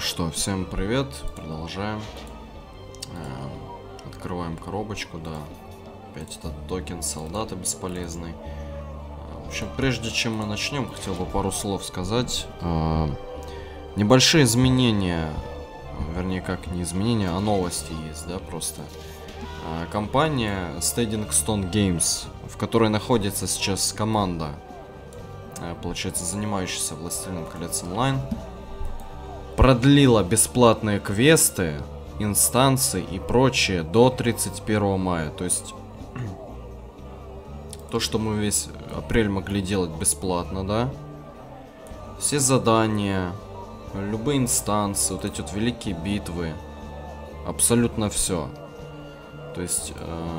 что, всем привет, продолжаем. Открываем коробочку, да. Опять этот токен солдата бесполезный. В общем, прежде чем мы начнем, хотел бы пару слов сказать. Небольшие изменения, вернее, как не изменения, а новости есть, да, просто. Компания Standing Stone Games, в которой находится сейчас команда, получается, занимающаяся Властелином колец онлайн, продлила бесплатные квесты, инстанции и прочее до 31 мая. То есть, то, что мы весь апрель могли делать бесплатно, да? Все задания, любые инстанции, вот эти вот великие битвы, абсолютно все. То есть,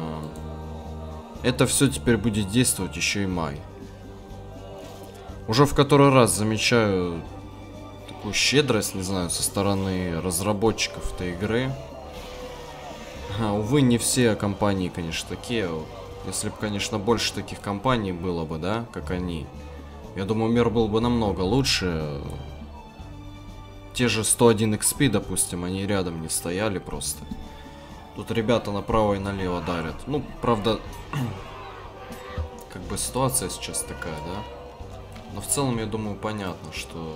это все теперь будет действовать еще и май. Уже в который раз замечаю такую щедрость, не знаю, со стороны разработчиков этой игры. Увы, не все компании, конечно, такие. Если бы, конечно, больше таких компаний было бы, да, как они, я думаю, мир был бы намного лучше. Те же 101 XP, допустим, они рядом не стояли просто. Тут ребята направо и налево дарят. Ну, правда, как бы ситуация сейчас такая, да. Но в целом, я думаю, понятно, что...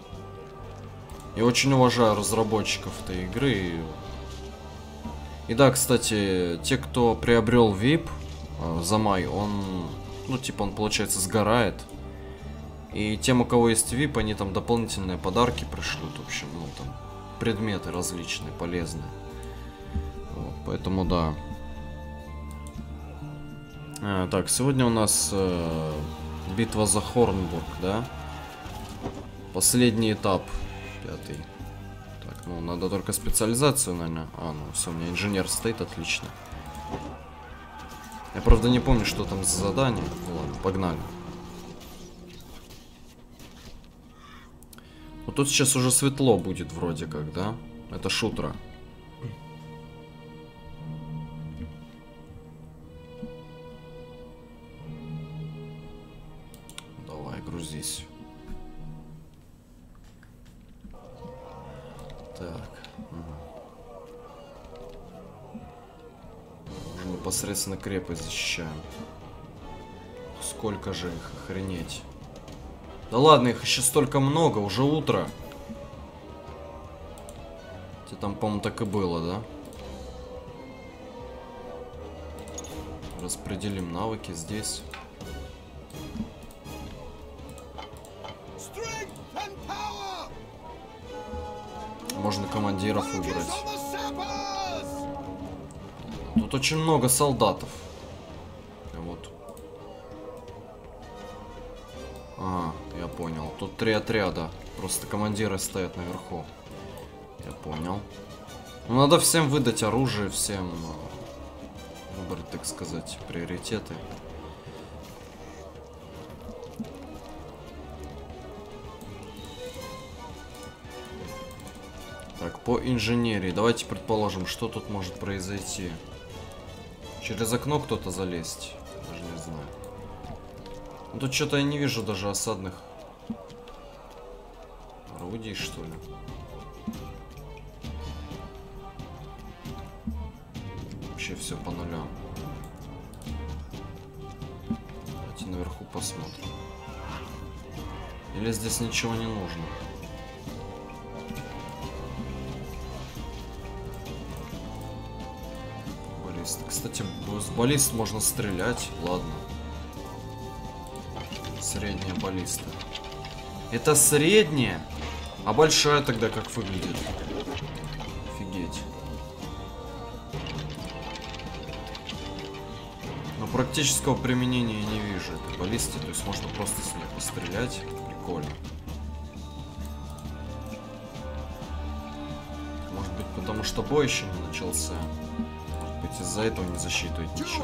Я очень уважаю разработчиков этой игры. И да, кстати, те, кто приобрел VIP за май, он, ну, типа, он, получается, сгорает. И тем, у кого есть VIP, они там дополнительные подарки пришлют, в общем, ну, там, предметы различные, полезные. Вот, поэтому, да. Так, сегодня у нас битва за Хорнбург, да? Последний этап. 5-й. Так, ну, надо только специализацию, наверное. Ну, все, у меня инженер стоит, отлично. Я, правда, не помню, что там за задание. Ну, ладно, погнали. Вот тут сейчас уже светло будет вроде как, да? Это шутра. Давай, грузись. Так. Уже непосредственно крепость защищаем. Сколько же их, охренеть. Да ладно, их еще столько много, уже утро. Тебе там, по-моему, так и было, да? Распределим навыки здесь. Можно командиров выбрать. Тут очень много солдатов. Вот. Я понял. Тут 3 отряда. Просто командиры стоят наверху. Я понял. Ну, надо всем выдать оружие, всем выбрать, так сказать, приоритеты. Так, по инженерии. Давайте предположим, что тут может произойти. Через окно кто-то залезть? Даже не знаю. Ну, тут что-то я не вижу даже осадных орудий, что ли. Вообще все по нулям. Давайте наверху посмотрим. Или здесь ничего не нужно? Кстати, с баллист можно стрелять. Ладно. Средняя баллиста. Это средняя? А большая тогда как выглядит? Офигеть. Но практического применения я не вижу этой баллисты. То есть можно просто с ней пострелять. Прикольно. Может быть, потому что бой еще не начался. Из-за этого не засчитывает ничего.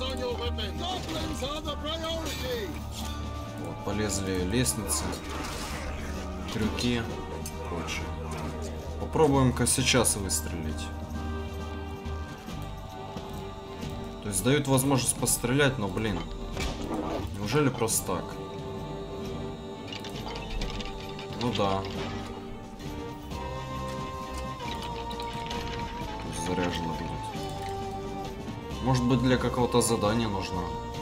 Вот, полезли лестницы, крюки, прочее. Попробуем-ка сейчас выстрелить. То есть дают возможность пострелять, но, блин, неужели просто так? Ну да. заряжена будет. Может быть, для какого-то задания нужна.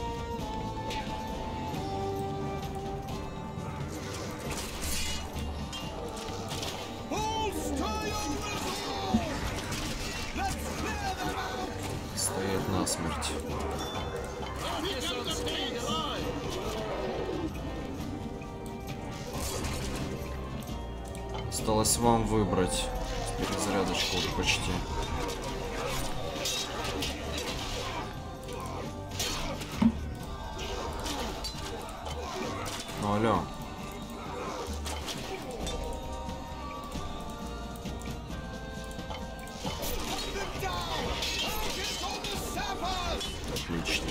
Стоять насмерть. Осталось вам выбрать. Перезарядочку уже почти. Ну алло. Отлично.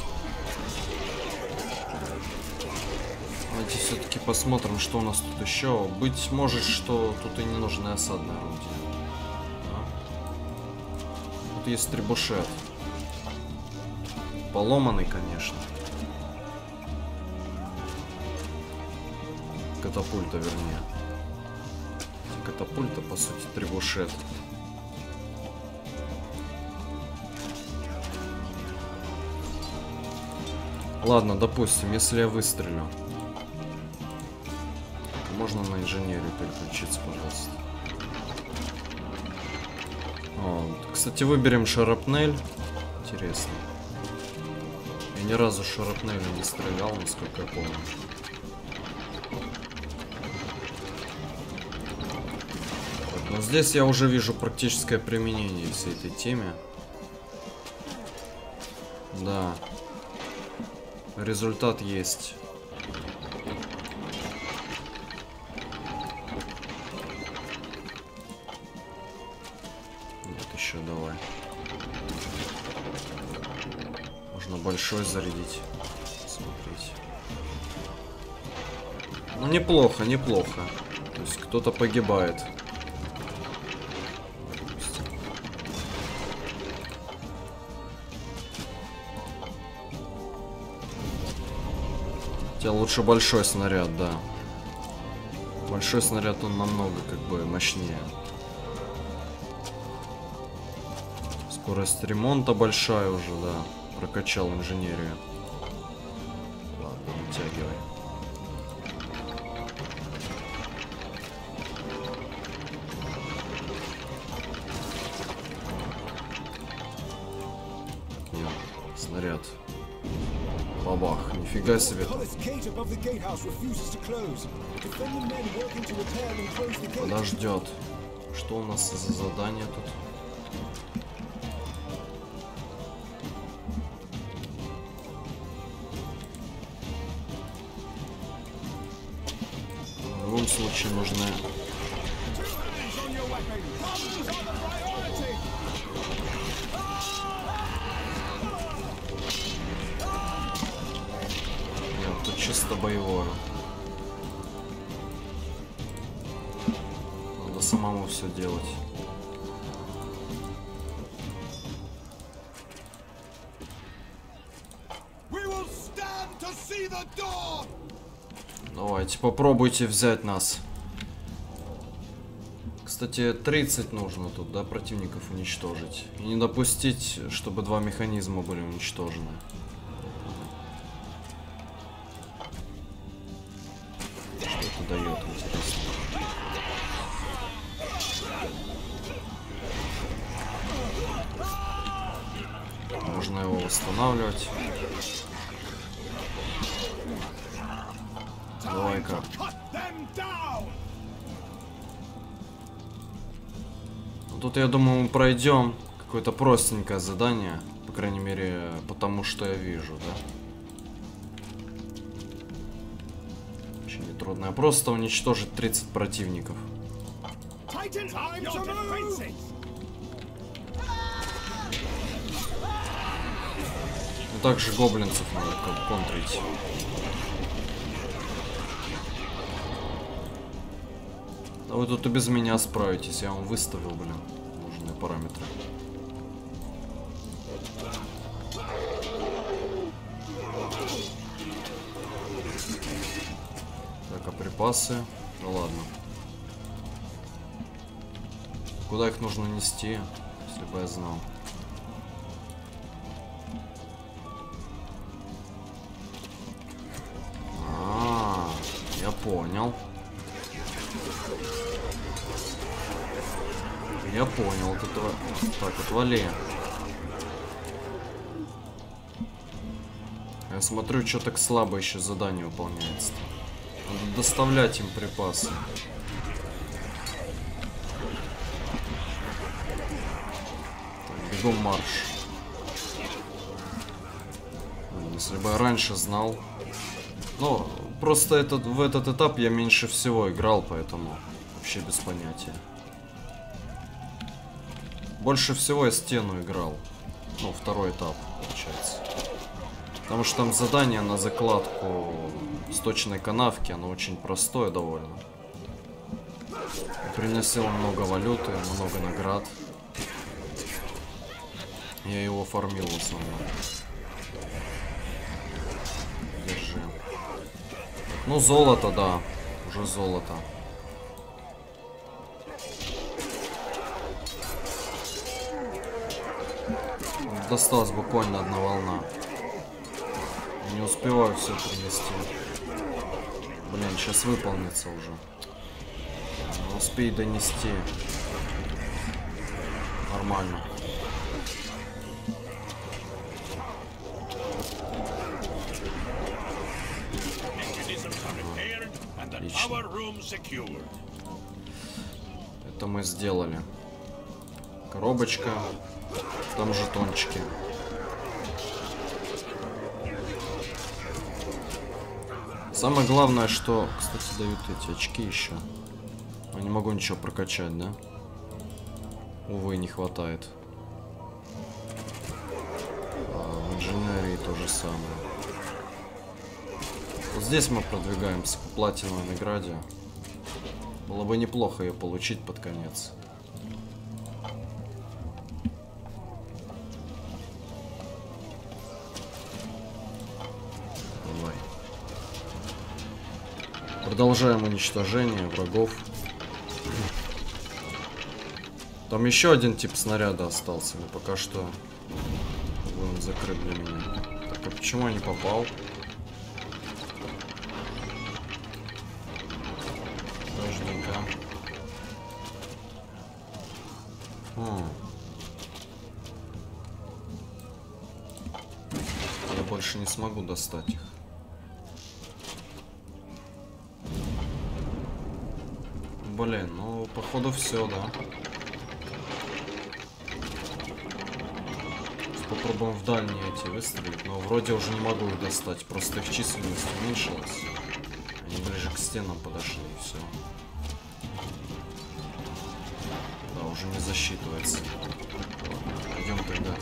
Давайте все-таки посмотрим, что у нас тут еще. Быть может, что тут и не нужны осадные орудия. Тут есть требушет. Поломанный, конечно. Катапульта, вернее. Катапульта, по сути, требушет. Ладно, допустим, если я выстрелю. Можно на инженерию переключиться, пожалуйста. О, кстати, выберем шарапнель. Интересно. Я ни разу шарапнелью не стрелял, насколько я помню. Вот, но здесь я уже вижу практическое применение всей этой теме. Да. Результат есть. Вот еще давай. Можно большой зарядить. Смотрите. Ну неплохо, неплохо. То есть кто-то погибает. Лучше большой снаряд, да. Большой снаряд, он намного как бы мощнее. Скорость ремонта большая уже, да. Прокачал инженерию. Ладно, вытягивай. Нет, снаряд. Бабах, нифига себе. Подождет. Что у нас за задание тут? В любом случае нужны... Чисто боевое. Надо самому все делать. Давайте, попробуйте взять нас. Кстати, 30 нужно тут, да, противников уничтожить. И не допустить, чтобы 2 механизма были уничтожены. Дает, интересно. Можно его восстанавливать. Давай-ка. Тут, я думаю, мы пройдем какое-то простенькое задание. По крайней мере, потому что я вижу, да? Трудно, просто уничтожить 30 противников. Ну, также гоблинцев надо контрить. Да вы тут и без меня справитесь, я вам выставил, блин, нужные параметры. Припасы. Ну ладно. Куда их нужно нести? Если бы я знал. Я понял. Я понял. Вот этого... Так, отвали. Я смотрю, что так слабо еще задание выполняется. Надо доставлять им припасы. Так, бегом марш. Если бы я раньше знал. Ну, просто в этот этап я меньше всего играл, поэтому вообще без понятия. Больше всего я стену играл. Ну, второй этап, получается. Потому что там задание на закладку сточной канавки, оно очень простое довольно. Приносило много валюты, много наград. Я его фармил в основном. Держи. Ну, золото, да. Уже золото. Досталась буквально одна волна. Не успеваю все принести. Блин, сейчас выполнится уже. Не успей донести. Нормально. Отлично. Это мы сделали. Коробочка. Там жетончики. Самое главное, что, кстати, дают эти очки еще. Я не могу ничего прокачать, да? Увы, не хватает. В инженерии то же самое. Вот здесь мы продвигаемся по платиновой награде. Было бы неплохо ее получить под конец. Давай. Продолжаем уничтожение врагов. Там еще один тип снаряда остался, но пока что он закрыт для меня. Так, а почему я не попал? Подожди-ка. Я больше не смогу достать их. Блин, ну походу все, да. Попробуем в дальние эти выстрелить, но вроде уже не могу их достать, просто их численность уменьшилась. Они ближе к стенам подошли и все. Да, уже не засчитывается. Пойдем тогда.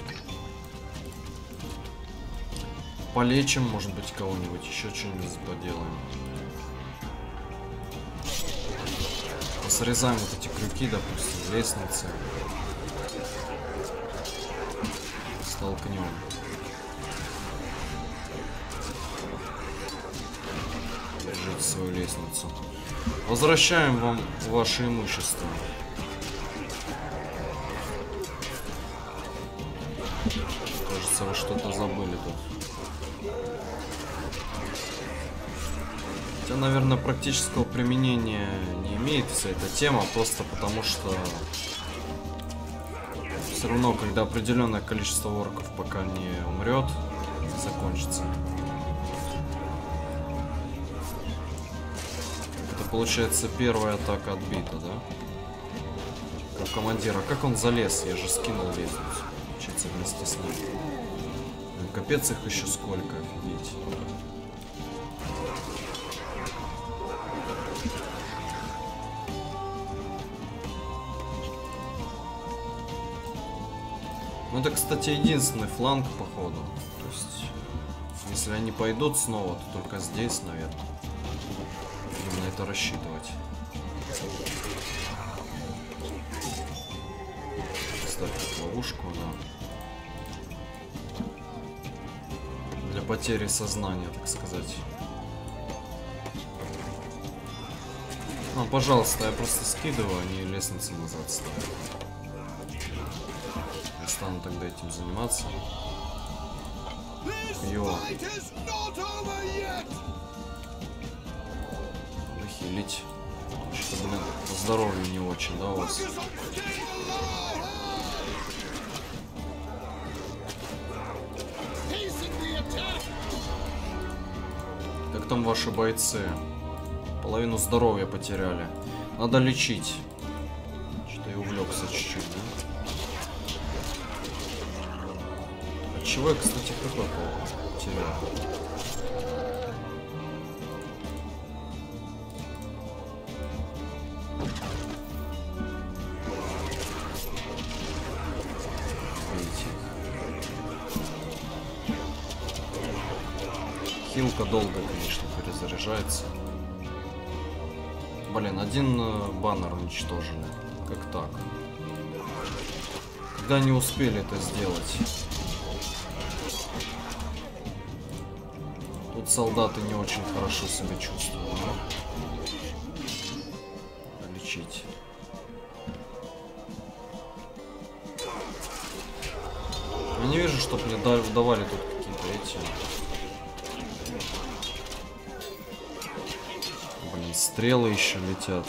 Полечим, может быть, кого-нибудь, еще что-нибудь поделаем. Срезаем вот эти крюки, допустим, лестницы. Столкнем. Держите свою лестницу. Возвращаем вам ваше имущество. Кажется, вы что-то забыли тут. Хотя, наверное, практического применения не имеет вся эта тема, просто потому что все равно, когда определенное количество орков пока не умрет, закончится. Это получается первая атака отбита, да? Как командира. Как он залез? Я же скинул лестницу. Получается вместе с ним. Капец их еще сколько, офигеть. Ну, это, кстати, единственный фланг, походу. То есть, если они пойдут снова, то только здесь, наверное. Будем на это рассчитывать. Ставить ловушку, да. Для потери сознания, так сказать. Ну, пожалуйста, я просто скидываю, они лестницы назад ставят. стану тогда этим заниматься. Йо. Хилить. Что, блин, по здоровью не очень, да, у вас? Как там ваши бойцы? Половину здоровья потеряли. Надо лечить. Что-то я увлекся чуть-чуть, да? От чего я, кстати, хп потерял? Хилка долго, конечно, перезаряжается. Блин, один баннер уничтожили. Как так? Когда они успели это сделать? Тут солдаты не очень хорошо себя чувствуют. Надо лечить. Я не вижу, чтобы мне давали тут какие-то эти... Блин, стрелы еще летят.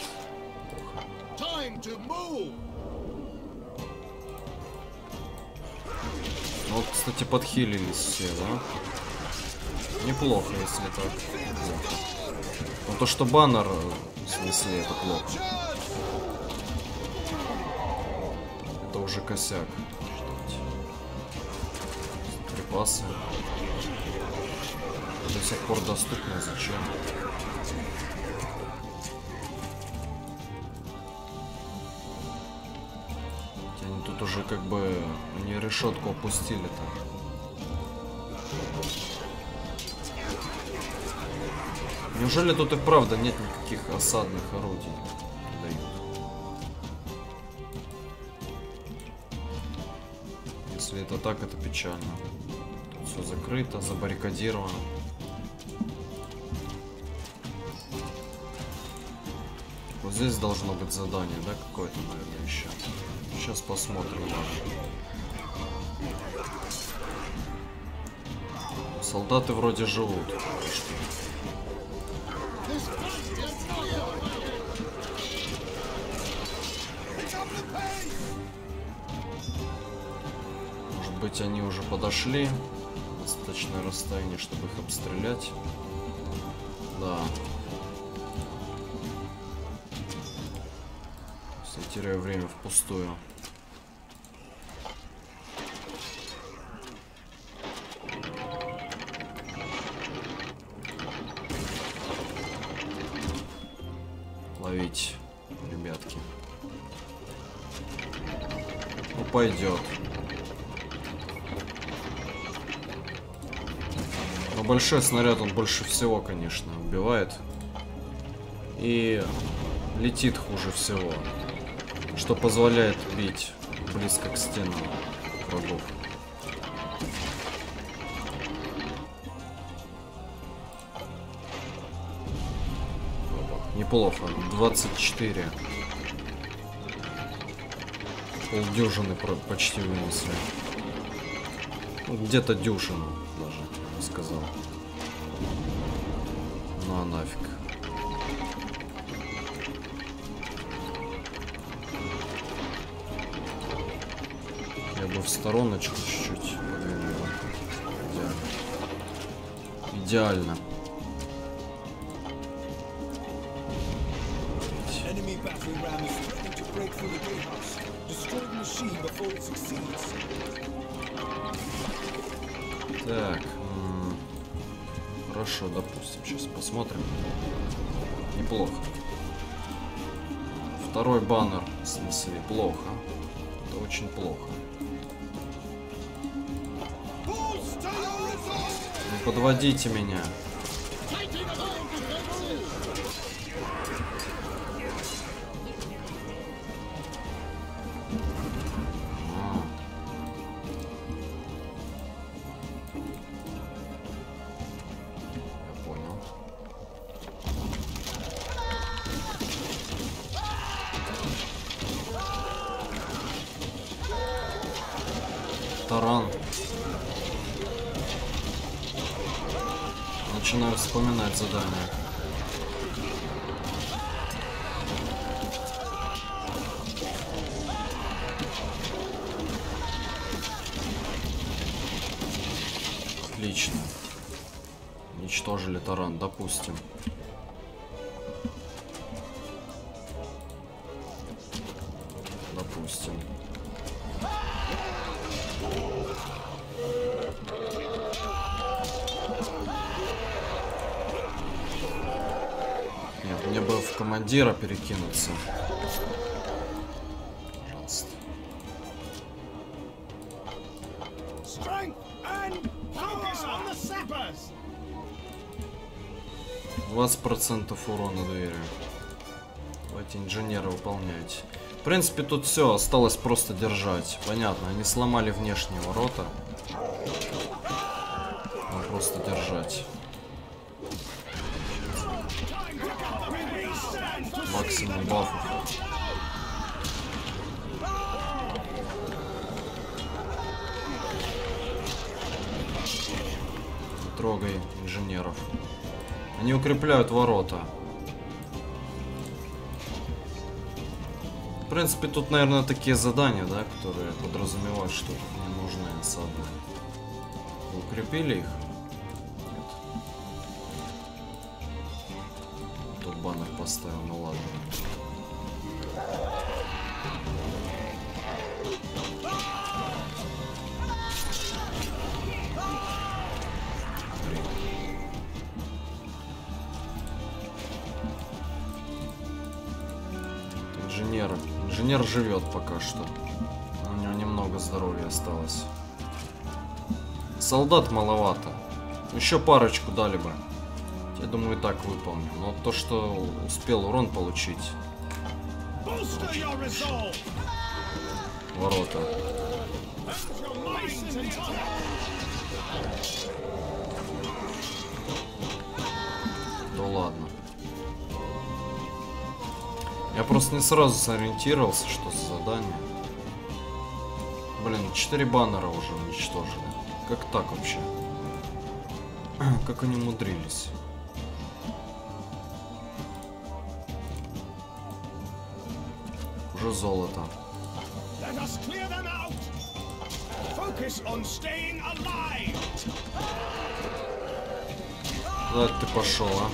Вот, кстати, подхилились все, да? Неплохо, если так. Неплохо. Но то, что баннер снесли, это плохо. Это уже косяк. Припасы. До сих пор доступны, зачем? Они тут уже как бы не решетку опустили-то. Неужели тут и правда нет никаких осадных орудий? Дают. Если это так, это печально. Тут все закрыто, забаррикадировано. Вот здесь должно быть задание, да, какое-то, наверное, еще. Сейчас посмотрим. Солдаты вроде живут. Может быть, они уже подошли на достаточное расстояние, чтобы их обстрелять. Да. Я теряю время впустую. Ловить, ребятки. Ну, пойдет. Но большой снаряд, он больше всего, конечно, убивает. И летит хуже всего. Что позволяет бить близко к стенам врагов. Неплохо. 24. Полдюжины почти вынесли. Ну, где-то дюжину даже, я бы сказал. Ну а нафиг. Я бы в стороночку чуть-чуть подвинул. Идеально. Идеально. Так, хорошо, допустим, сейчас посмотрим. Неплохо. Второй баннер снесли, плохо. Это очень плохо. Не подводите меня. таран. Начинаю вспоминать задания. Отлично. Уничтожили таран, допустим. Допустим. Нет, мне бы в командира перекинуться. Пожалуйста. 20% урона двери. Давайте инженера выполняйте. В принципе, тут все, осталось просто держать. Понятно, они сломали внешние ворота. Надо просто держать. Максимум бафов. Не трогай инженеров. Они укрепляют ворота. В принципе, тут, наверное, такие задания, да, которые подразумевают, что тут не нужны особо. Вы укрепили их? Нет. Тут баннер поставил, ну ладно. Инженер живет пока что. У него немного здоровья осталось. Солдат маловато. Еще парочку дали бы. Я думаю, и так выполню. Но то, что успел урон получить. Ворота. Да ладно. Я просто не сразу сориентировался, что за задание. Блин, 4 баннера уже уничтожили. Как так вообще? Как они умудрились? Уже золото. Куда ты пошел, а?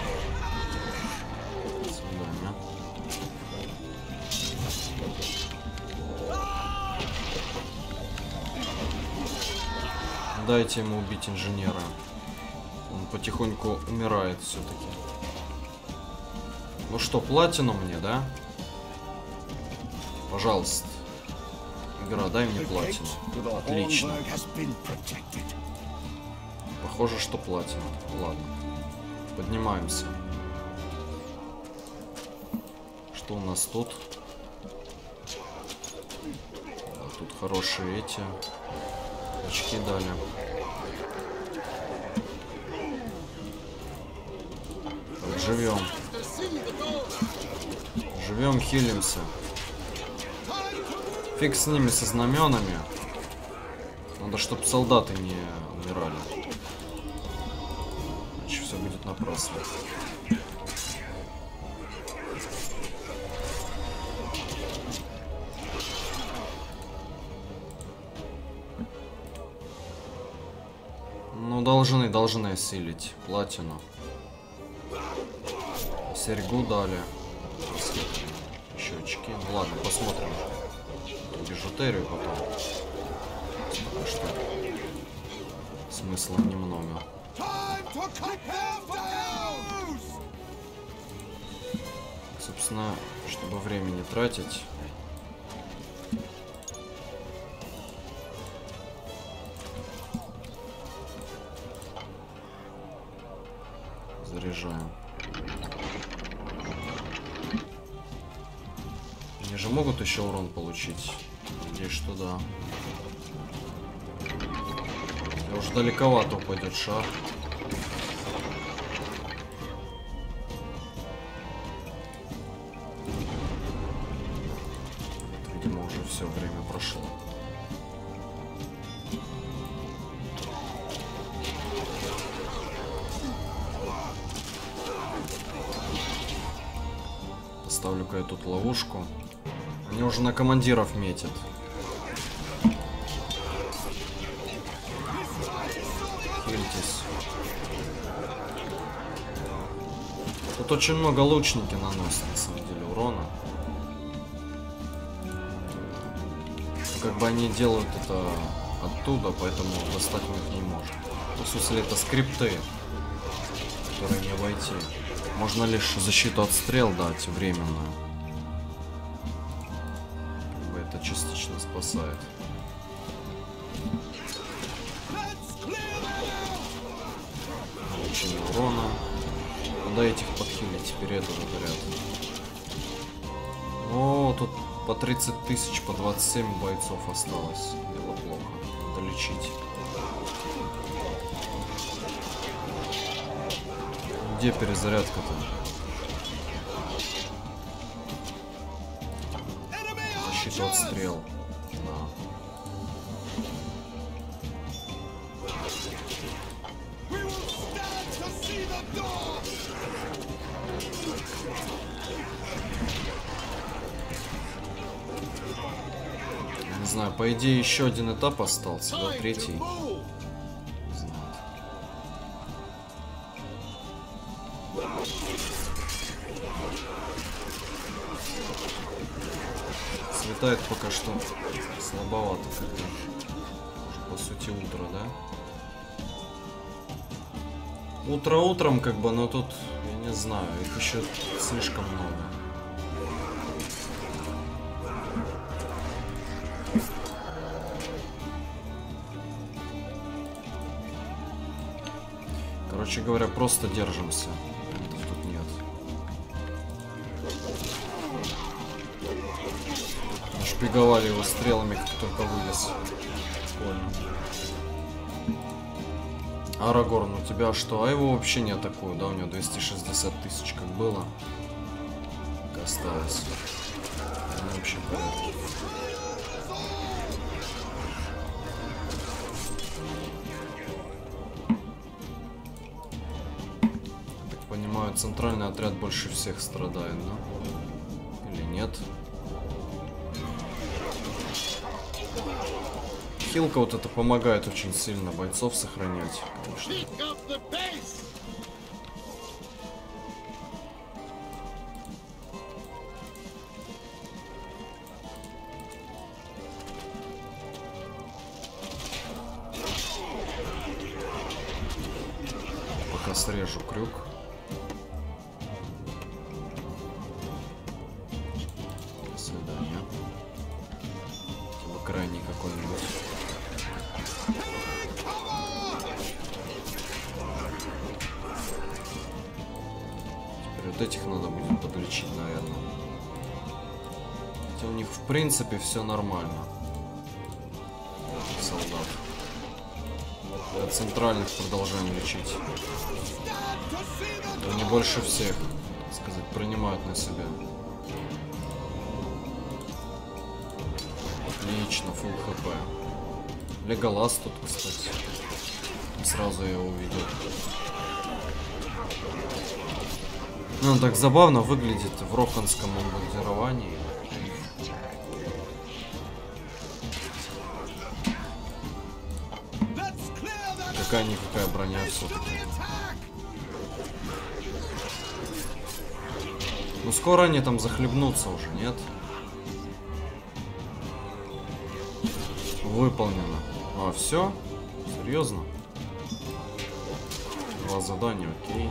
Дайте ему убить инженера. Он потихоньку умирает все-таки. Ну что, платину мне, да? Пожалуйста. Игра, дай мне платину. Отлично. Похоже, что платина. Ладно. Поднимаемся. Что у нас тут? Тут хорошие эти... очки дали. Так, живем. Живем, хилимся. Фиг с ними, со знаменами. Надо, чтобы солдаты не умирали. Иначе все будет напрасно. Ну, должны осилить платину. Серьгу дали. Еще очки. Ну ладно, посмотрим. Бижутерию потом. Пока что смысла немного. Собственно, чтобы время не тратить. Заряжаем. Они же могут еще урон получить. Надеюсь, что да. Я уже далековато упадет шар. Видимо, уже все время прошло. Поставлю-ка я тут ловушку. Они уже на командиров метят. Хильтесь. Тут очень много лучники наносят, на самом деле, урона. Как бы они делают это оттуда, поэтому достать мы их не можем. В смысле, это скрипты, которые не обойти. Можно лишь защиту от стрел дать временную. Как бы это частично спасает. Получение урона. Надо этих подхилить, теперь этот отряд. О, тут по 30 тысяч, по 27 бойцов осталось. Дело плохо. Надо лечить. Где перезарядка-то? Защита от стрел. Да. Не знаю, по идее еще один этап остался, да, третий. Не знаю. Светает пока что слабовато, когда уже по сути утро, да? Утро утром, как бы, но тут, я не знаю, их еще слишком много. Короче говоря, просто держимся. Вариантов тут нет. Шпиговали его стрелами, как только вылез. Прикольно. Арагорн, у тебя что? А его вообще не атакуют, да? У него 260 тысяч как было. Так осталось. Ну, вообще порядок. Так понимаю, центральный отряд больше всех страдает, да? Или нет? Хилка вот это помогает очень сильно бойцов сохранять, конечно. Пока срежу крюк. До свидания. Хотя бы крайний какой-нибудь. Вот этих надо будет подлечить, наверное. Хотя у них в принципе все нормально. Солдат. От центральных продолжаем лечить. Они больше всех, так сказать, принимают на себя. Отлично, фулл хп. Леголас тут, кстати. Сразу я его увидел. Ну, он так забавно выглядит в роханском обмундировании. Какая-никакая броня все-таки. Ну, скоро они там захлебнутся уже, нет? Выполнено. А, все? Серьезно? 2 задания, окей.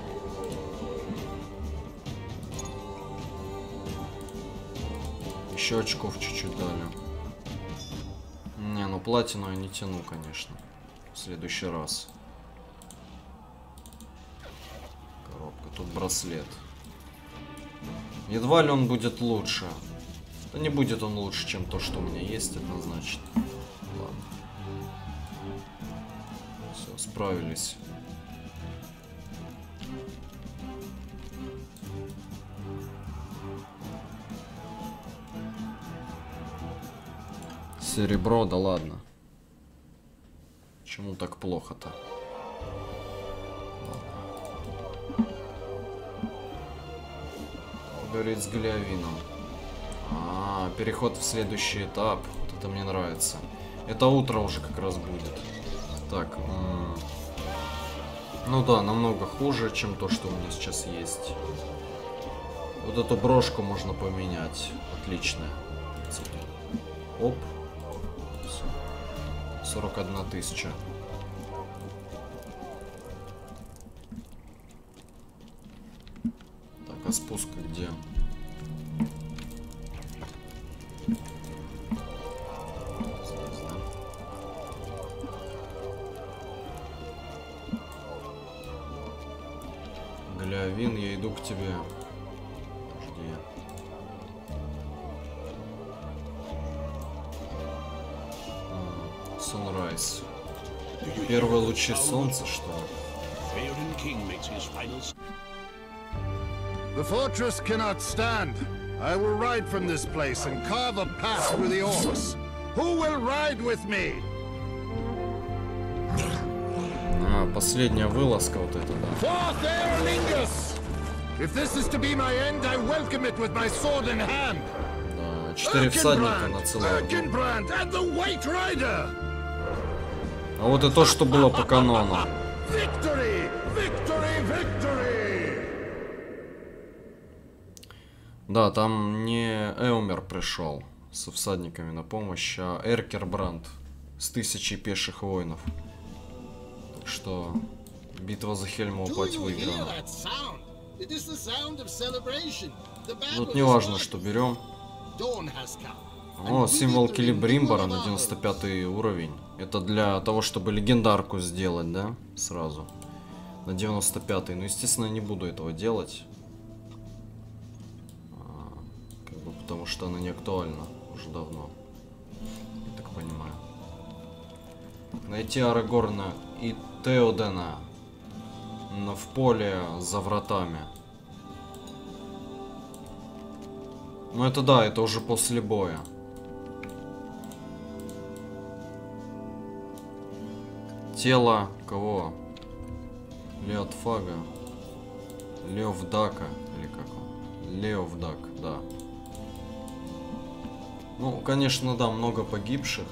Еще очков чуть-чуть дали. Не, ну платину я не тяну, конечно. В следующий раз. Коробка. Тут браслет. Едва ли он будет лучше. Да не будет он лучше, чем то, что у меня есть, однозначно. Ладно. Все, справились. Серебро, да ладно. Почему так плохо-то? Говорит с Глиавином. Переход в следующий этап. Вот это мне нравится. Это утро уже как раз будет. Так. Ну да, намного хуже, чем то, что у меня сейчас есть. Вот эту брошку можно поменять. Отлично. Оп. Все. 41 тысяча. Так, а спуск где? Глиавин, я иду к тебе. Подожди. Sunrise. Первые лучи солнца, что ли? The fortress cannot stand. I will ride from this place and carve a path through the orcs. Who will ride with me? Последняя вылазка вот эта, да. Forth, Aerlingus! If this is to be my end, I welcome it with my sword in hand. Да, 4 всадника на целый. Erkenbrand and the White Rider. А вот и то, что было по канону. Victory! Victory! Victory! Да, там не Эумер пришел со всадниками на помощь, а Эркербранд с 1000 пеших воинов. Так что битва за Хельмову пать выиграна. Тут не важно, что берем. О, символ Келебримбора на 95 уровень. Это для того, чтобы легендарку сделать, да? Сразу. На 95-й. Ну, естественно, я не буду этого делать. Как бы потому что она не актуальна уже давно. Я так понимаю. Найти Арагорна и Теодена в поле за вратами. Ну это да, это уже после боя. Тело кого? Леотфага. Леовдака. Или как он? Леовдак, да. Ну, конечно, да, много погибших.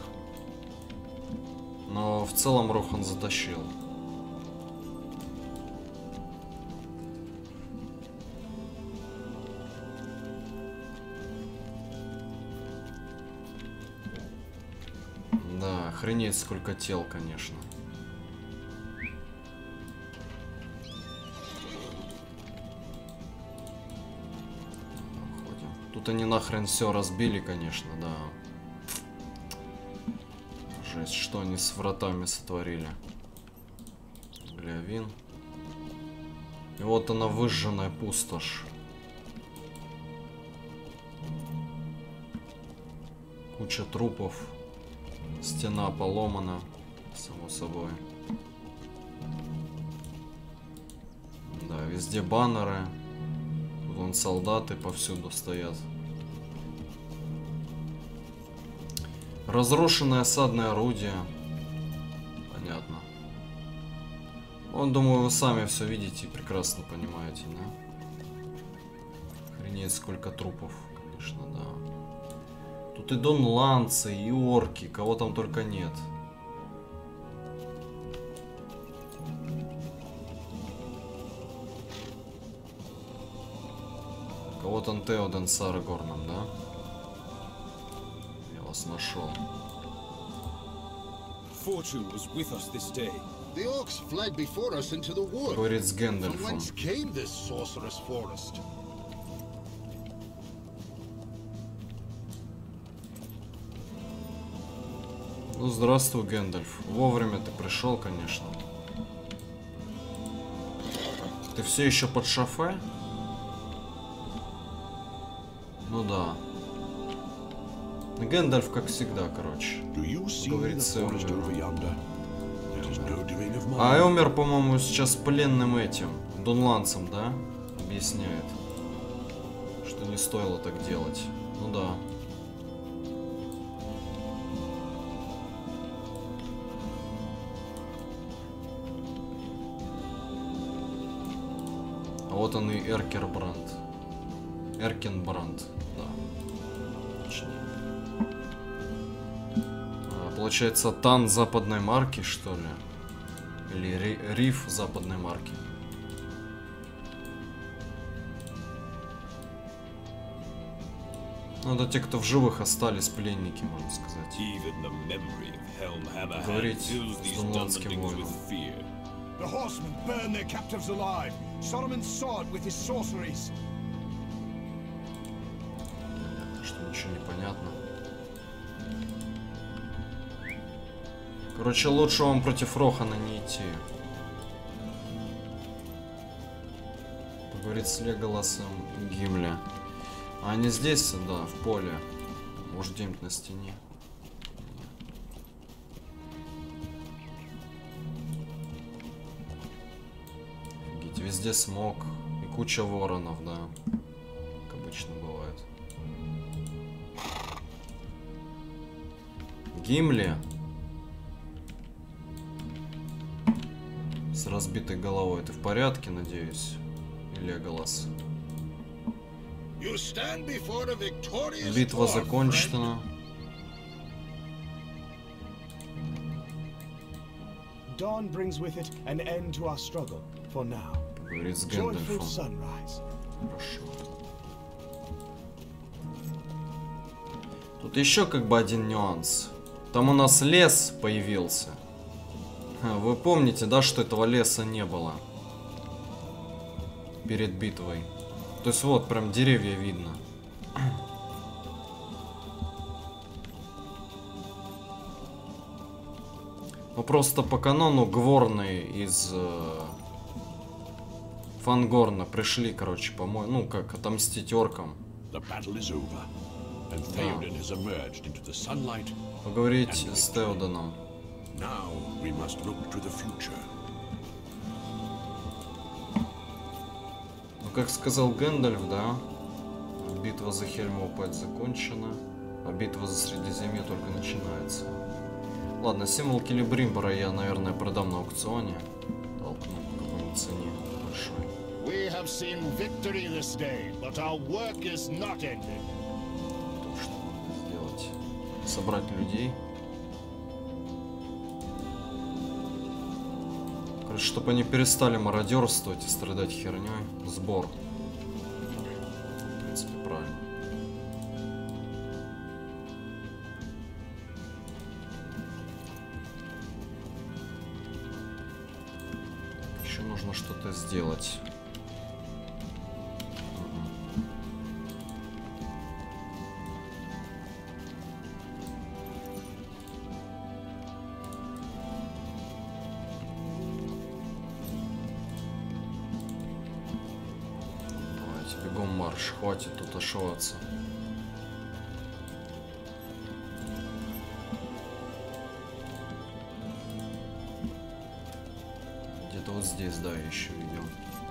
Но в целом Рохан затащил. Да, охренеть сколько тел, конечно. Тут они нахрен все разбили, конечно, да. Жесть, что они с вратами сотворили. Глиавин. И вот она, выжженная пустошь. Куча трупов. Стена поломана, само собой. Да, везде баннеры. Тут вон солдаты повсюду стоят. Разрушенное осадное орудие. Понятно. Думаю, вы сами все видите и прекрасно понимаете, да? Охренеть, сколько трупов, конечно, да. Тут и донландцы, и орки, кого там только нет. Кого там Теоден с Арагорном, да? Я вас нашел. The orcs fled before us into the wood. Говорит с From Гэндальфом. whence came this sorcerous forest? Ну, здравствуй, Гэндальф. Вовремя ты пришел, конечно. Ты все еще под шофе? Ну да. Гэндальф, как всегда, короче. Говорит с Эумером. А Эумер, по-моему, сейчас пленным этим, дунландцем, да? Объясняет. Что не стоило так делать. Ну да. А вот он и Эркербранд. Эркенбранд, да. Точнее. Получается, тан западной марки, что ли? Или риф западной марки. Ну, это те, кто в живых остались, пленники, можно сказать. Говорить с Дунландским воином. The horsemen burn their captives alive. Solomon's sword with his sorceries. Понятно, что ничего не понятно. Короче, лучше вам против Рохана не идти. Поговорить с Леголасом Гимли. А они здесь, да, в поле. Может, где-нибудь на стене. Офигеть, везде смог. И куча воронов, да. Как обычно бывает. Гимли. С разбитой головой. Ты в порядке, надеюсь? Леголас. Битва закончена. Говорит с Гэндальфом. Хорошо. Тут еще как бы один нюанс. Там у нас лес появился. Вы помните, да, что этого леса не было перед битвой? То есть вот прям деревья видно. Ну просто по канону гворны из Фангорна пришли, короче, по-моему, ну как отомстить оркам. Да. Поговорить с Теоданом. Как сказал Гэндальф, да, битва за Хельмопад закончена, а битва за Средиземье только начинается. Ладно, символ Келебримбора я, наверное, продам на аукционе. Толкну по какой-нибудь цене большой. То, что надо сделать? Собрать людей. Короче, чтобы они перестали мародерствовать и страдать херней. Сбор. В принципе, правильно. Еще нужно что-то сделать. Хватит тут ошиваться. Где-то вот здесь, да, я еще видел.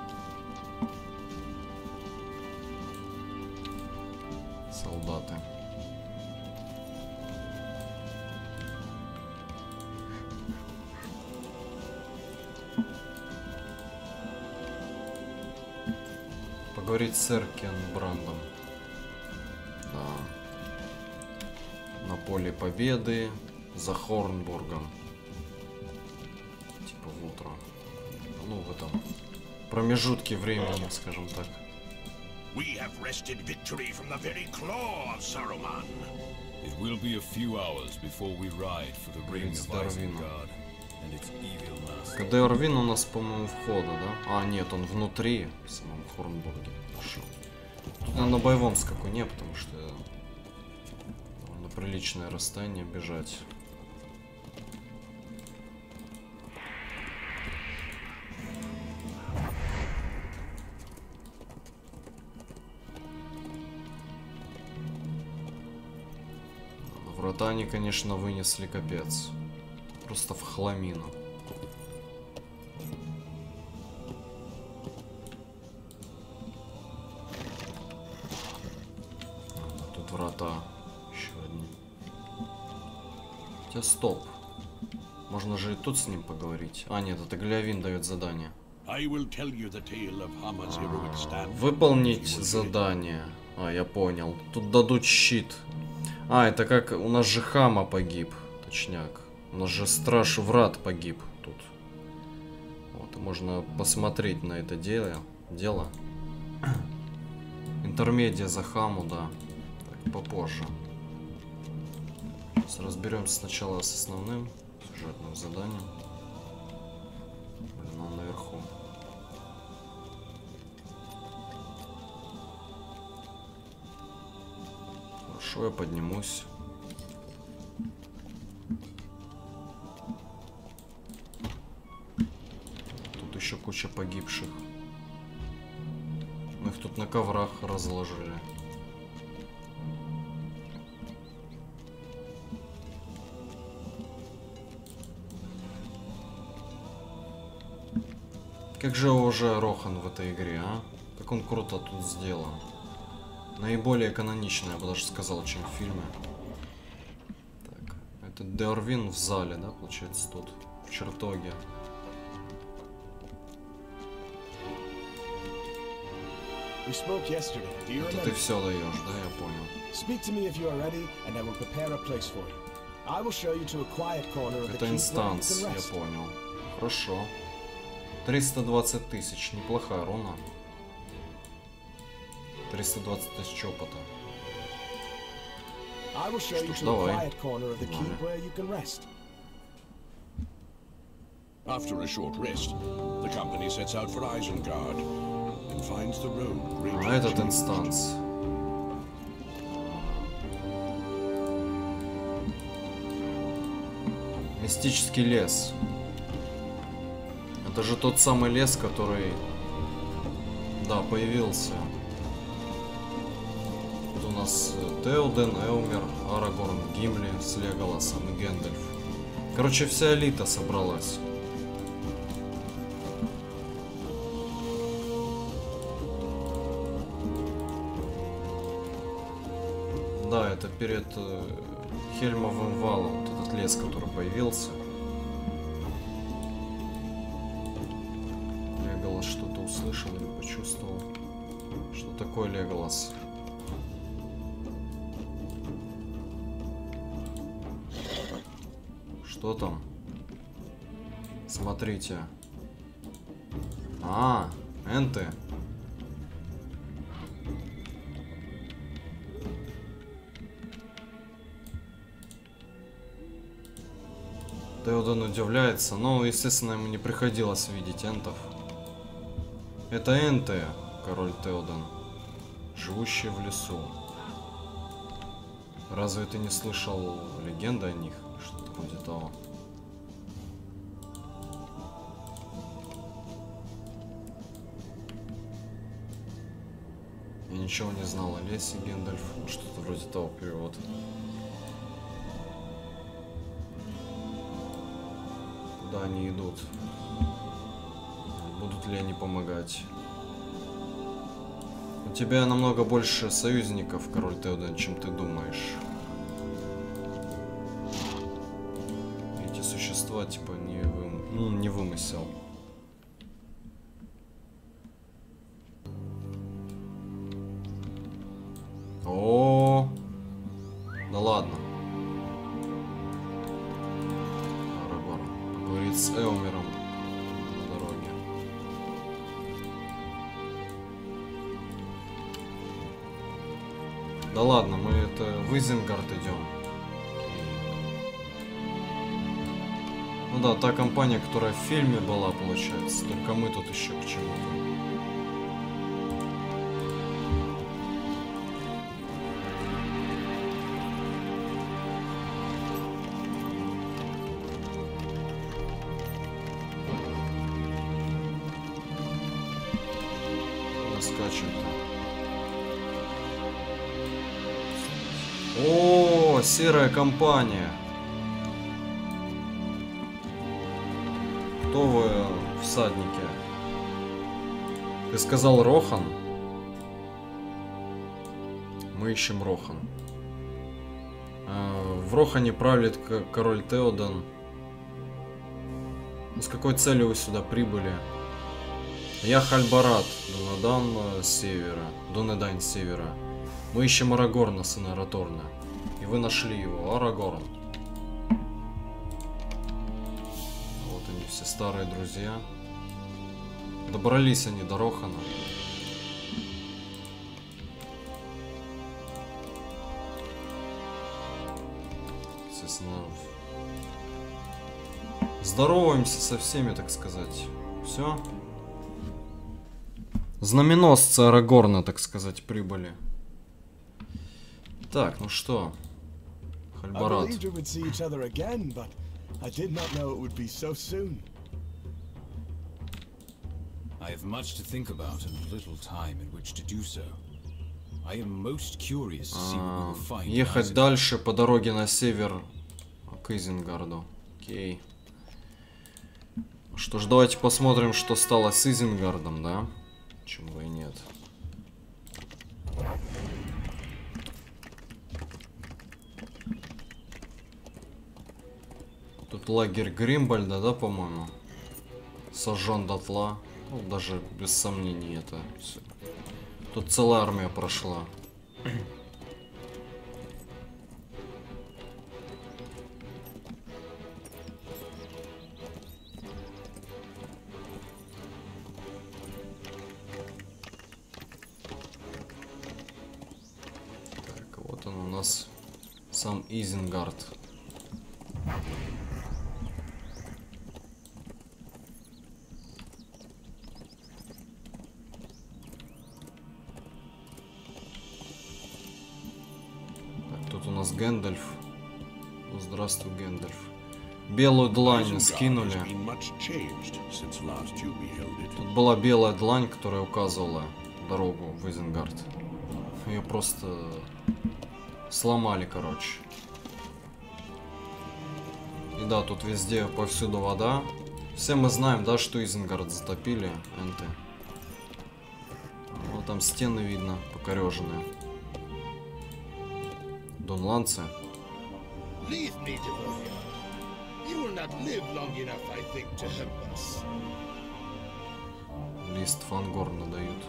Солдаты. Говорить с Эркенбрандом. Да. На поле победы за Хорнбургом. Типа в утро. Ну, в этом промежутке времени, скажем так. Говорить с Дарвином. КД Орвин у нас, по-моему, входа, да? А, нет, он внутри, в самом Хорнбурге. Хорошо. Тут надо на боевом скакуне, потому что на приличное расстояние бежать. Врата они, конечно, вынесли капец. Просто в хламину. Тут врата. Еще одни. Хотя стоп. Можно же и тут с ним поговорить. А, нет, это Глявин дает задание. Выполнить задание. А, я понял. Тут дадут щит. А, это как... У нас же Хама погиб. Точняк. У нас же Страж Врат погиб тут. Вот, можно посмотреть на это дело. Интермедиа за Хаму, да. Так, попозже. Сейчас разберемся сначала с основным сюжетным заданием. Блин, он наверху. Хорошо, я поднимусь. Тут еще куча погибших. Мы их тут на коврах разложили. Как же уже Рохан в этой игре, а? Как он круто тут сделан. Наиболее канонично, я бы даже сказал, чем в фильме. Так, это Деорвин в зале, да, получается, тут, в чертоге. Это ты все даешь, да, я понял. Это инстанс, я понял. Хорошо. 320 тысяч, неплохая руна. 320 тысяч опыта. Что ж, давай. After a short rest, the company sets out for Isengard and finds the road greatly А этот инстанс. Мистический лес. Это же тот самый лес, который, да, появился. Тут у нас Теоден, Эумер, Арагорн, Гимли с Леголасом и Гэндальф. Короче, вся элита собралась. Да, это перед Хельмовым валом, вот этот лес, который появился. Леголас что-то услышал или почувствовал. Что такое Леголас? Что там? Смотрите. А, энты. Теоден удивляется, но, естественно, ему не приходилось видеть энтов. Это энты, король Теоден, живущие в лесу. Разве ты не слышал легенды о них? Что-то вроде того. Я ничего не знал о лесе, Гэндальф. Что-то вроде того перевод. Куда они идут? Будут ли они помогать? У тебя намного больше союзников, король Теоден, чем ты думаешь. Эти существа типа не вымысел. О, да ладно. Арагорн говорит с Эумером на дороге. Да ладно, мы это в Изенгард идем. Ну да, та компания, которая в фильме была, получается. Только мы тут еще к чему-то. О, серая компания. Кто вы, всадники? Ты сказал Рохан? Мы ищем Рохан. В Рохане правит король Теоден. С какой целью вы сюда прибыли? Я Хальбарат, Дунедайн с севера. Мы ищем Арагорна, сына Араторна. И вы нашли его, Арагорн. Вот они, все старые друзья. Добрались они до Рохана. Естественно, здороваемся со всеми, так сказать. Все. Знаменосцы Арагорна, так сказать, прибыли. Так, ну что? Хальбарат. I have much to think about and little time in which to do so. I am most curious to see what we will find. Ехать дальше по дороге на север к Изенгарду. Окей. Что ж, давайте посмотрим, что стало с Изенгардом, да? Почему и нет. Тут лагерь Гримбальда, да, по-моему? Сожжен дотла. Ну, даже без сомнений это все. Тут целая армия прошла. Так, вот он у нас, сам Изенгард. Гэндальф. Ну, здравствуй, Гэндальф. Белую длань скинули. Тут была белая длань, которая указывала дорогу в Изенгард. Ее просто сломали, короче. И да, тут везде, повсюду вода. Все мы знаем, да, что Изенгард затопили, энты. Вот там стены видно, покореженные. Дунландцы. Лист Фангорна дают.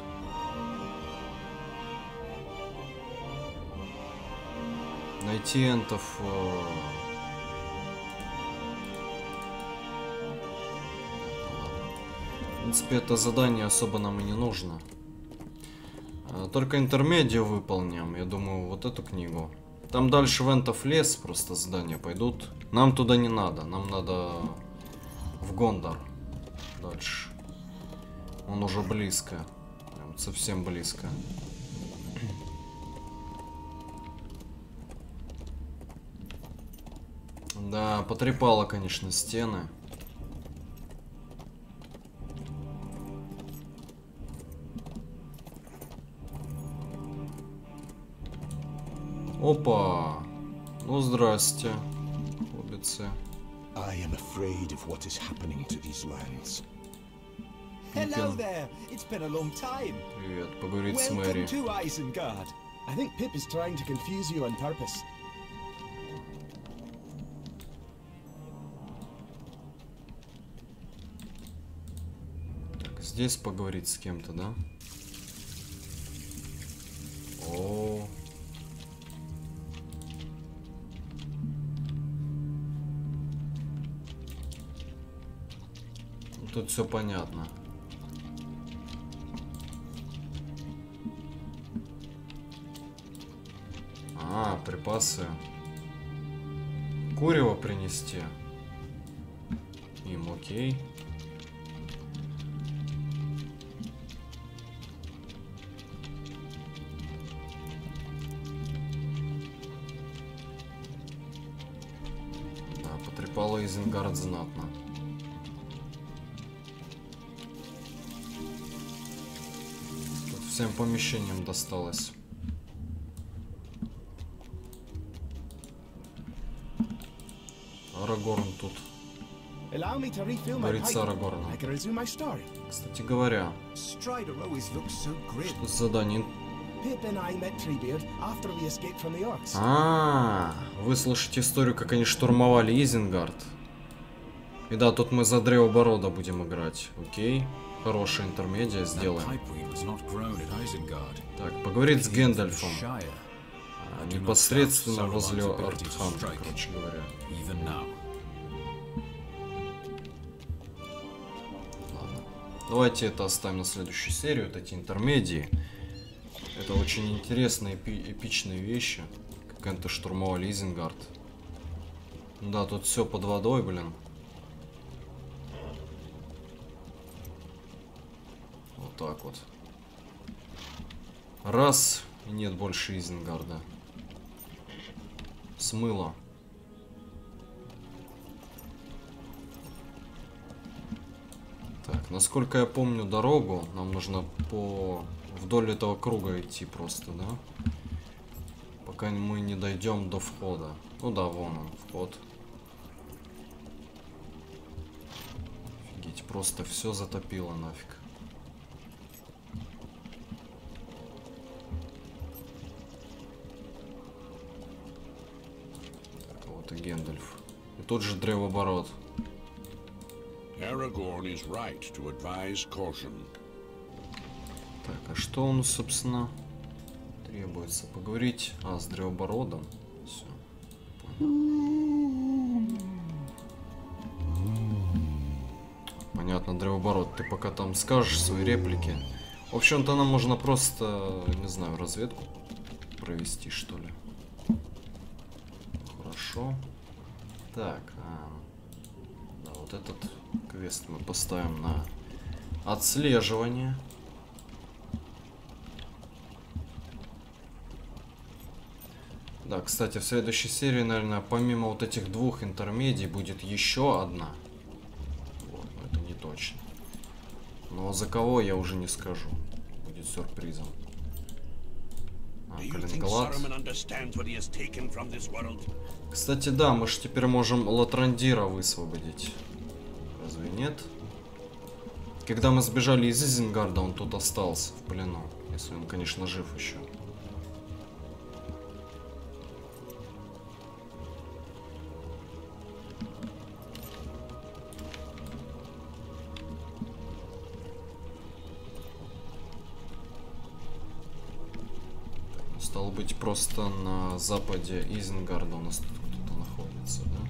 Найти энтов. В принципе, это задание особо нам и не нужно. Только интермедию выполним. Я думаю, вот эту книгу. Там дальше в энтов лес просто задания пойдут. Нам туда не надо. Нам надо в Гондор. Дальше. Он уже близко. Прям совсем близко. Да, потрепало, конечно, стены. Опа! Ну, здрасте, хоббицы. I am afraid of what is happening to these lands. Hello there. It's been a long time. Привет, поговорить с Мэри. Welcome to Isengard. I think Pip is trying to confuse you on purpose. Так, здесь поговорить с кем-то, да? О. Тут все понятно. А, припасы. Курево принести. Им окей. Да, потрепало Изенгард знатно. Всем помещениям досталось. Арагорн тут. Говорится Арагорн. Кстати говоря, что за задание? Выслушать историю, как они штурмовали Изенгард. И да, тут мы за Древоборода будем играть. Окей. Хорошая интермедия That сделаем. pipeweed was not grown at Isengard. Так, поговорить с Гэндальфом. Shire, Непосредственно возле Артхана, короче говоря. even now. Давайте это оставим на следующую серию, вот эти интермедии. Это очень интересные, эпичные вещи. Как Энты штурмовали Изенгард. Да, тут все под водой, блин. Вот так вот. Раз, и нет больше Изенгарда. Смыло. Так, насколько я помню дорогу, нам нужно вдоль этого круга идти просто, да? Пока мы не дойдем до входа. Ну да, вон он, вход. Офигеть, просто все затопило нафиг. Так, вот и Гэндальф. И тут же древооборот. Aragorn is right to advise caution. Так, а что у нас, собственно, требуется? Поговорить, с древооборотом. Все. Понятно, древооборот. Ты пока там скажешь свои реплики. В общем-то, нам можно просто, не знаю, разведку провести, что ли. Хорошо. Так, да, вот этот квест мы поставим на отслеживание. Да, кстати, в следующей серии, наверное, помимо вот этих двух интермедий будет еще одна. Вот, но это не точно. Но за кого я уже не скажу. Будет сюрпризом. Калингалат. Кстати, да, мы же теперь можем Латрандира высвободить. Разве нет? Когда мы сбежали из Изенгарда, он тут остался в плену. Если он, конечно, жив еще. Стало быть, просто на западе Изенгарда у нас тут кто-то находится, да?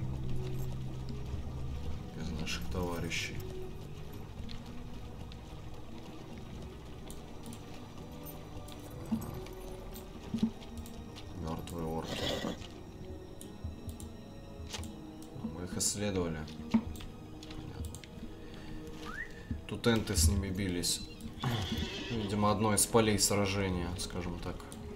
Из наших товарищей. Мертвые орки. Мы их исследовали. Понятно. Тут энты с ними бились. Видимо, одно из полей сражения, скажем так.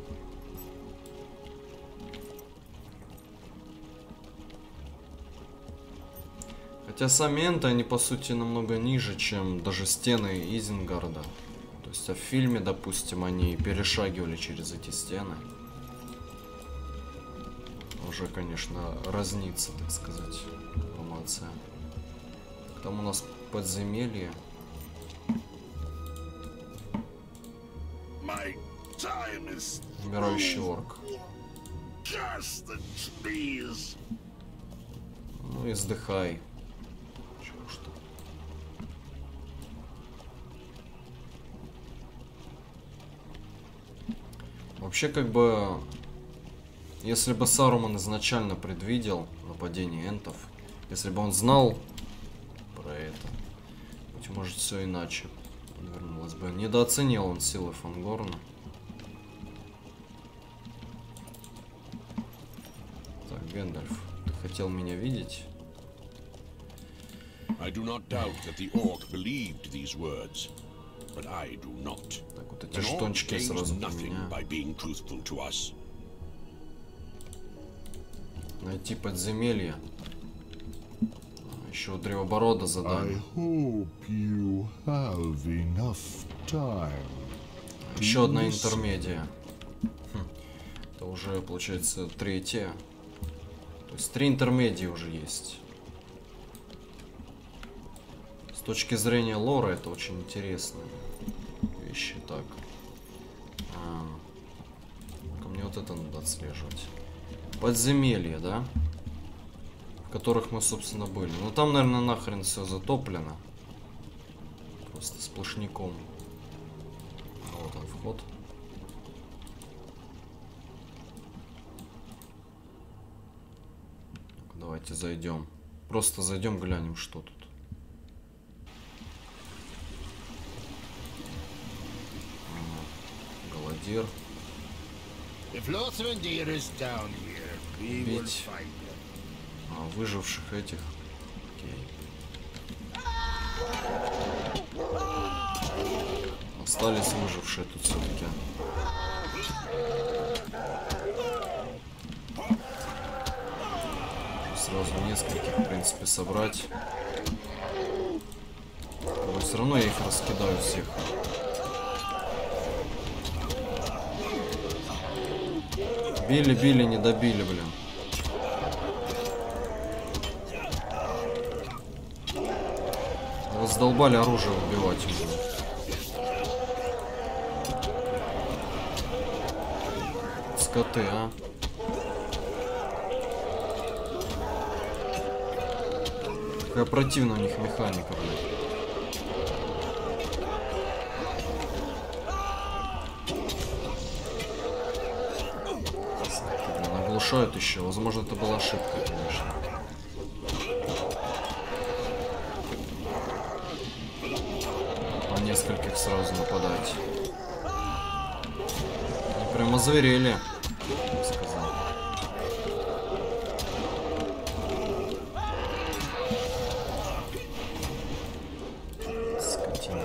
Хотя сами энты, они по сути намного ниже, чем даже стены Изенгарда. То есть, а в фильме, допустим, они перешагивали через эти стены. Уже, конечно, разнится, так сказать, информация. Там у нас подземелье. Умирающий орк. Ну и сдыхай. Что? Вообще, как бы, если бы Саруман изначально предвидел нападение энтов, если бы он знал про это, быть может, все иначе вернулось бы. Недооценил он силы Фангорна. Так, Гэндальф, ты хотел меня видеть? I do not doubt that the orc believed these words, but I do not. Так, вот эти An orc штончики gains сразу nothing поменяю. by being truthful to us. Найти подземелье. Еще древоборода задание. Еще одна интермедия. Это уже, получается, третья. То есть 3 интермедии уже есть. С точки зрения лора это очень интересные вещи. Так. Только мне вот это надо отслеживать. Подземелья, да? В которых мы, собственно, были. Ну там, наверное, нахрен все затоплено. Просто сплошняком. Вот он, вход. Давайте зайдем. Просто зайдем, глянем, что тут. Голодир. Бить. Выживших этих. Окей. Остались выжившие тут все-таки. Сразу нескольких, в принципе, собрать. Но все равно я их раскидаю всех. Били, не добили, блин. Вы задолбали оружие убивать уже. Скоты, а? Какая противная у них механика, блин. Оглушают еще. Возможно, это была ошибка, конечно. На нескольких сразу нападать. Они прямо озверели, я бы сказал. Скотина.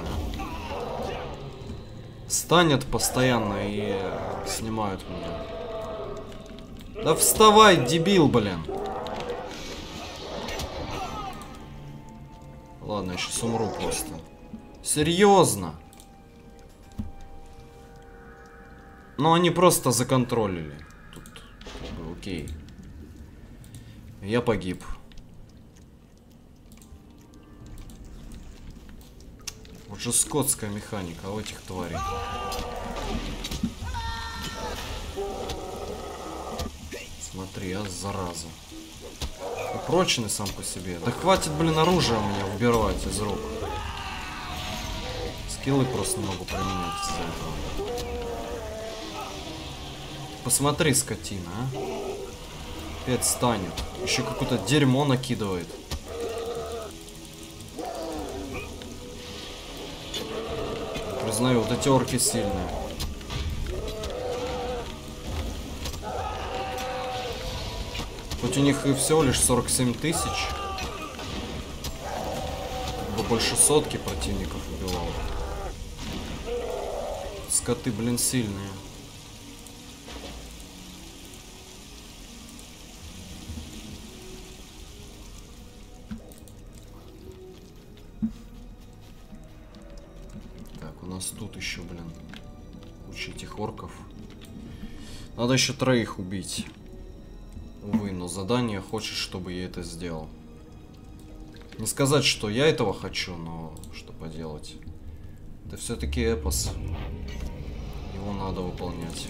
Станет постоянно и снимают меня. Да вставай, дебил, блин. Ладно, я сейчас умру просто. Серьезно. Но они просто законтролили. Тут как бы окей. Я погиб. Вот же скотская механика у этих тварей. Смотри, а зараза. И прочный сам по себе. Да хватит, блин, оружие у меня выбирать из рук. Скиллы просто не могу применять из-за этого. Посмотри, скотина, а. Опять станет. Еще какое-то дерьмо накидывает. Признаю, вот эти орки сильные. Хоть у них и всего лишь 47 тысяч. Больше сотки противников убивал. Скоты, блин, сильные. Так, у нас тут еще, блин, куча этих орков. Надо еще 3 убить. Увы, но задание хочет, чтобы я это сделал. Не сказать, что я этого хочу, но что поделать. Это все-таки эпос. Его надо выполнять.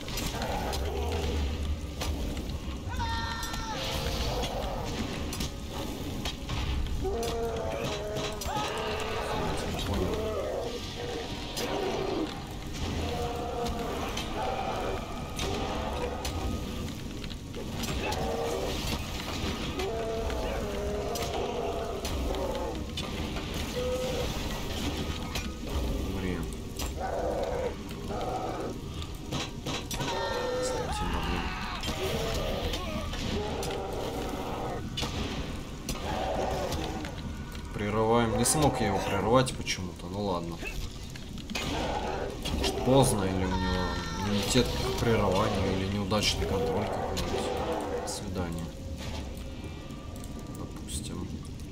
Не смог я его прервать почему-то, ну ладно. Может, поздно, или у него иммунитет к прерыванию, или неудачный контроль какой-нибудь. До свидания. Допустим.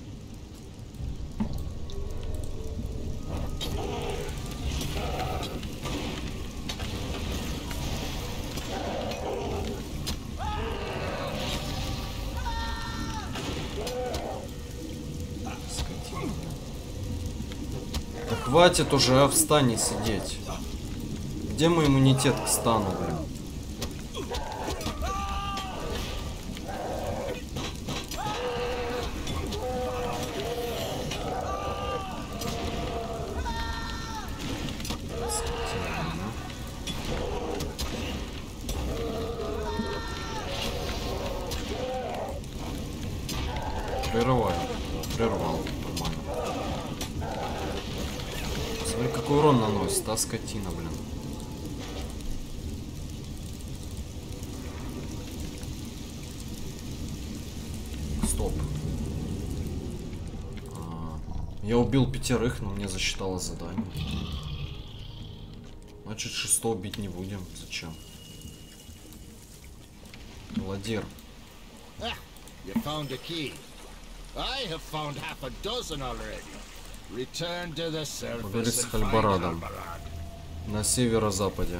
Хватит уже в стане сидеть. Где мой иммунитет к стану, блин? прерываю. Прервал. Нормально. Смотри, какой урон наносит, а, скотина, блин. Стоп. Я убил 5, но мне засчитало задание. Значит, 6-го бить не будем. Зачем? Ладер. You found a key. I have found half a dozen already. Return to the surface. Поговорить с Хальбарадом. На северо-западе.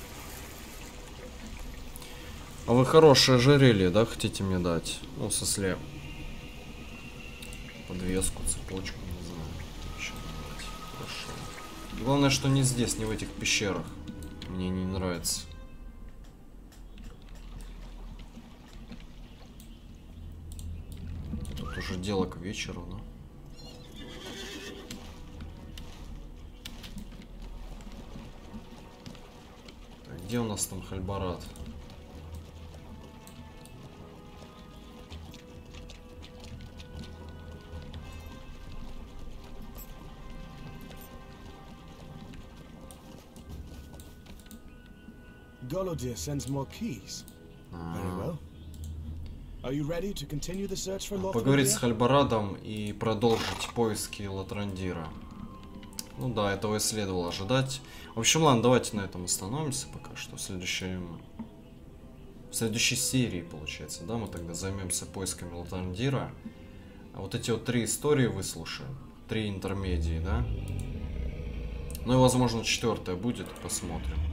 А вы хорошее ожерелье, да, хотите мне дать? Ну, в смысле, подвеску, цепочку, не знаю. Что давать. Хорошо. Главное, что не здесь, не в этих пещерах. Мне не нравится. Тут уже дело к вечеру, да? Так, где у нас там Хальбарад? Golodir sends more keys. Very well. Are you ready to continue the search for Lotharingia? Поговорить с Хальбарадом и продолжить поиски Лотрандира. Ну да, этого и следовало ожидать. В общем, ладно, давайте на этом остановимся пока что. В следующей серии, получается, да, мы тогда займемся поисками Лотрандира. А вот эти вот 3 истории выслушаем. 3 интермедии, да? Ну и, возможно, 4-я будет, посмотрим.